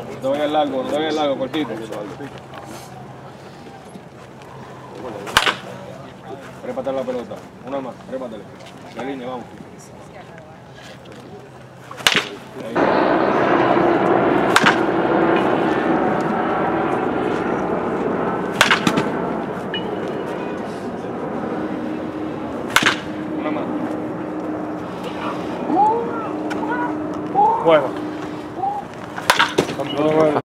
No te vayas largo, no te vayas largo, cortito. Trépate la pelota. Una más, trépatele. La línea, vamos. Ahí. Una más. Bueno. Todo bueno.